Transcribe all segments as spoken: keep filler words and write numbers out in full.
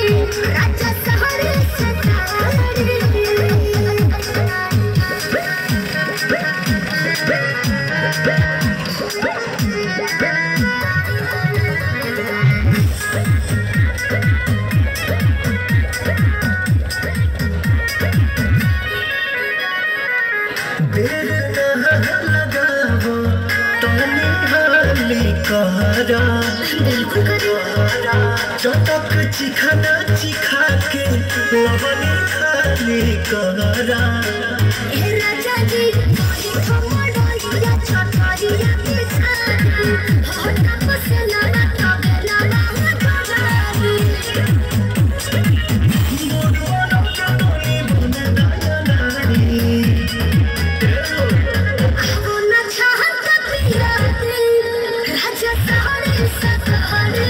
राजा सहरे सतारे देर न लगावो तनी हाली कहरा बिल्कुल करो चटक चिखाना चिखा के लवनी खाली कहरा ए राजा जी मोहि खमड़िया छटरिया के सारी होता पसना तबेला बाहु करारी मोर मन चटनी बन दानाड़ी आवना चाहत पिया दे राजा सहरे सतारे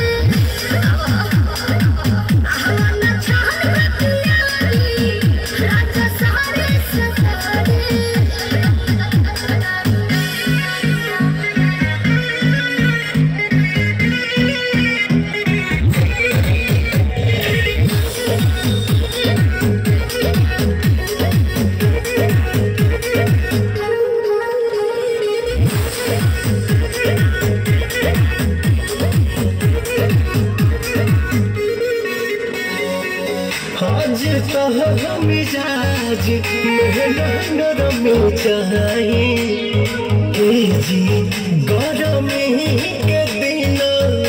आवना चाहत पिया दे राजा सहरे सतारे आज तह मिजाज नरम चाही हे जी गरमी के दिन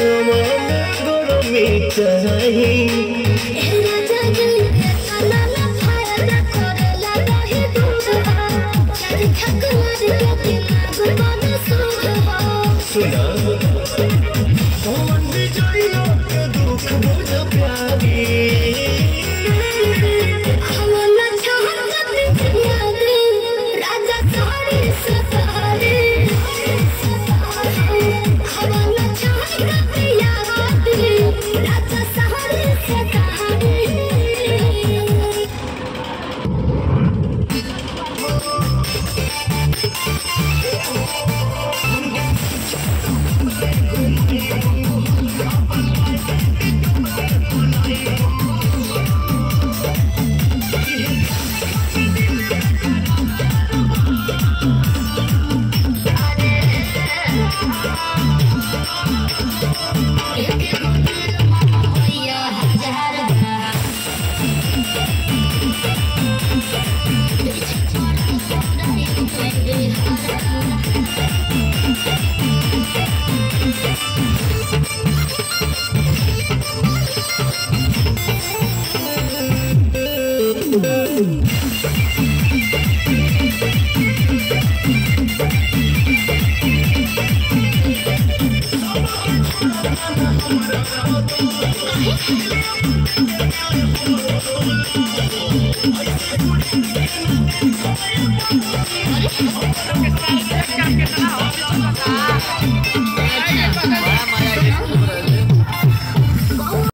गरमी चाही राजा जी तना ना फायदा करेला रही दूरवा चार ठकुर के दिमाग बन सुरवा सुना कौन विजयो के दुख बुझ प्यारी आवना चाहत पिया दे राजा सहरे सतारे आवना चाहत पिया दे राजा सहरे सतारे Ayo,